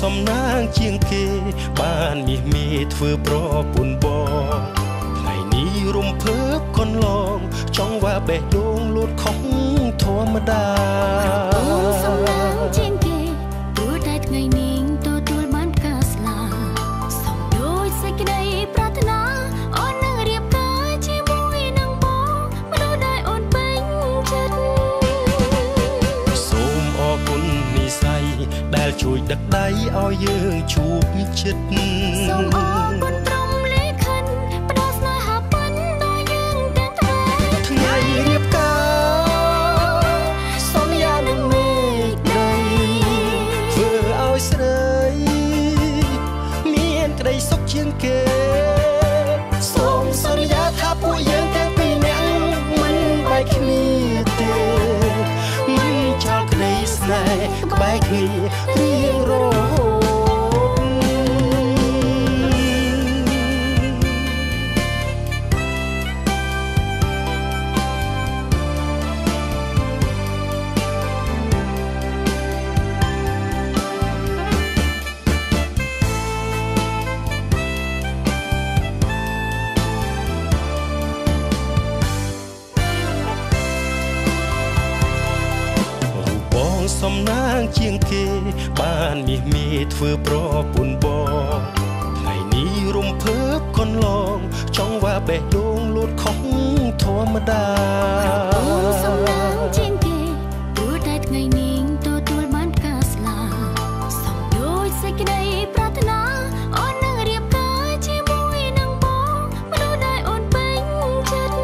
សំណាងជាងគេបានមាសមេធ្វើប្រពន្ធបងថ្ងៃនេះរំភើបកន្លងចង់ว่าបេះដូងលូតខុសធម្មតាសំណាងជាងគេព្រោះតែថ្ងៃនេះទទួលបានការស្លាសំដូចសេចក្តីប្រាថ្នាអូននឹងរៀបការជាមួយនឹងបងមនុស្សដែលអូនពេញចិត្តសូមអរគុណនិស្ស័យដែលជួយដឹកដៃឲ្យយើងជួបជិតសូមអរគុណត្រង់លេខិនផ្ដល់ស្នេហាពិនដល់យើងទាំងថ្ងៃរៀបការសន្យានឹងមេឃដីធ្វើឲ្យស្រីមានក្តីសុខជាងគេសូមសន្យាថាពួកយើងទាំងពីរនាក់មិនបែកគ្នាទេមិនចោលក្តីស្នេហ៍ក្បែរគ្នារៀងរហូតសំណាងជាងគេបានមាសមេធ្វើប្រពន្ធបងថ្ងៃនេះរំភើបកន្លងចង់ว่าបេះដូងលូតខុសធម្មតាសំណាងជាងគេព្រោះតែថ្ងៃនេះទទួលបានការស្លាសំដូចសេចក្តីប្រាថ្នាអូននឹងរៀបការជាមួយនឹងបងមនុស្សដែលអូនពេញចិត្ត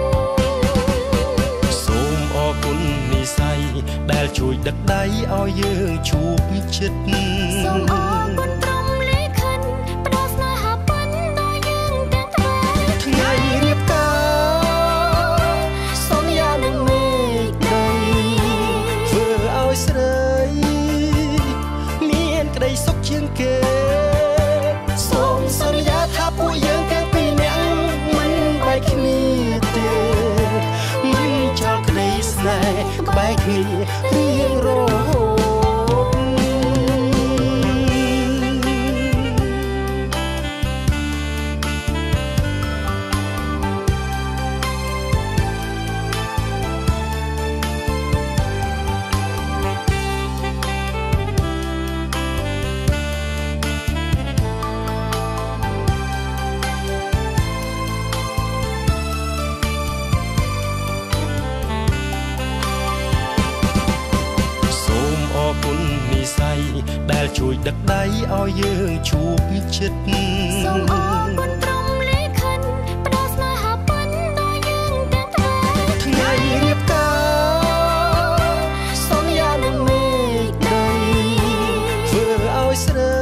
សូមអរគុណនិស្ស័យដែលជួយដឹកដៃឲ្យយើងជួបជិតសូមអរគុណត្រង់លេខិនផ្ដល់ស្នេហាពិនដល់យើងទាំងថ្ងៃរៀបការសន្យានឹងមេឃដីធ្វើឲ្យស្រីមានក្តីសុខជាងគេសូមសន្យាថាពួកយើងទាំងពីរនាក់មិនបែកគ្នាទេមិនចោលក្តីស្នេហ៍ក្បែរគ្នារៀងរហូតដែលជួយដឹកដៃឲ្យយើងជួបជិតសូមអរគុណត្រង់លេខិនផ្ដល់ស្នេហាពិនដល់យើងទាំងថ្ងៃរៀបការសន្យានឹងមេឃដីធ្វើឲ្យស្រី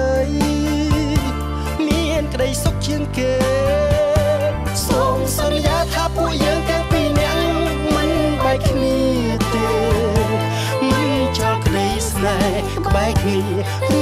មានក្តីសុខជាងគេសូមសន្យាថាពួកយើងទាំងពីរនាក់មិនបែកគ្នាទេមិនចោលក្តីស្នេហ៍ក្បែរគ្នា